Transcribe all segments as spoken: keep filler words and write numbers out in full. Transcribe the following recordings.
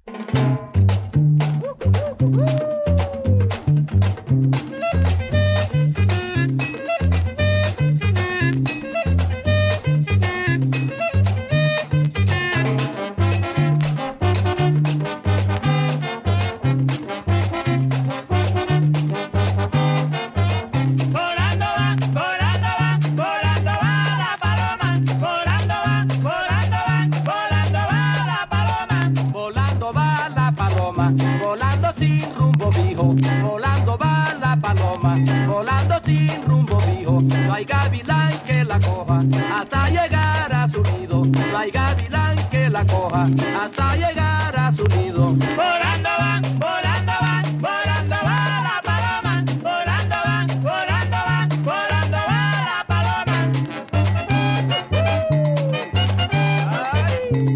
Volando sin rumbo fijo, volando va la paloma, volando sin rumbo fijo. No hay gavilán que la coja hasta llegar a su nido. No hay gavilán que la coja hasta llegar a su nido. Volando va, volando va, volando va la paloma, volando va, volando va, volando va la paloma. Ay.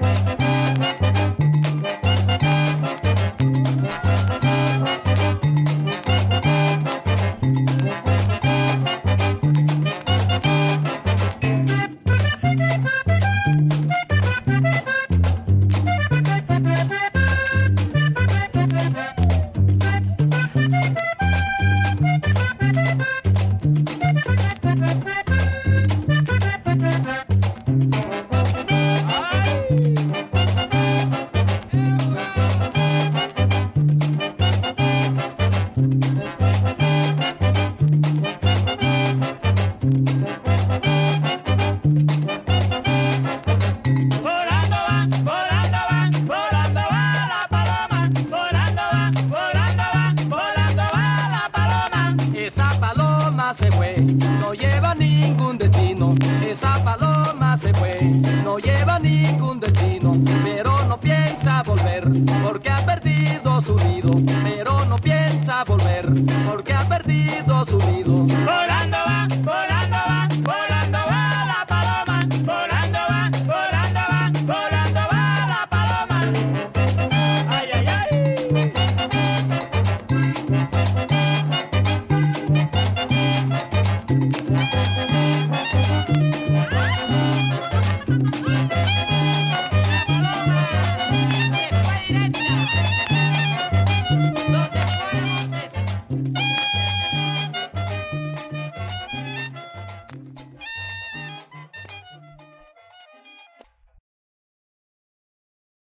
Se fue, no lleva ningún destino. Esa paloma se fue, no lleva ningún destino. Pero no piensa volver, porque ha perdido su nido. Pero no piensa volver, porque ha perdido su nido. Volando va.